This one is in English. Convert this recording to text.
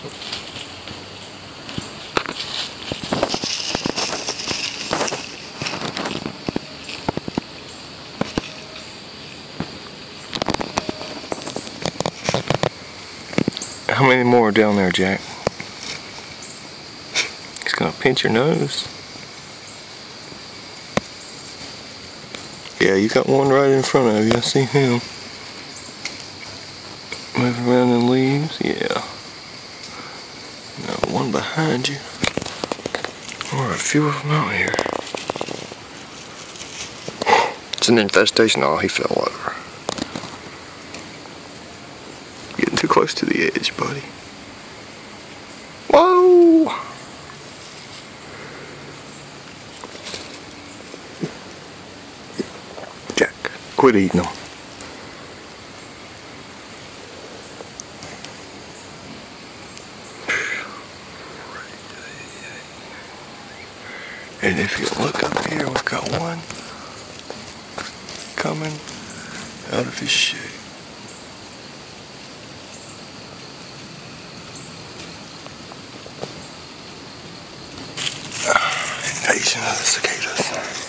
How many more are down there, Jack? He's gonna pinch your nose. Yeah, you got one right in front of you. I see him. Moving around in leaves, yeah. Now one behind you. Or a few of them out here. It's an infestation. Oh, he fell over. Getting too close to the edge, buddy. Whoa! Jack, quit eating them. And if you look up here, we've got one coming out of his shape. Invasion of the cicadas.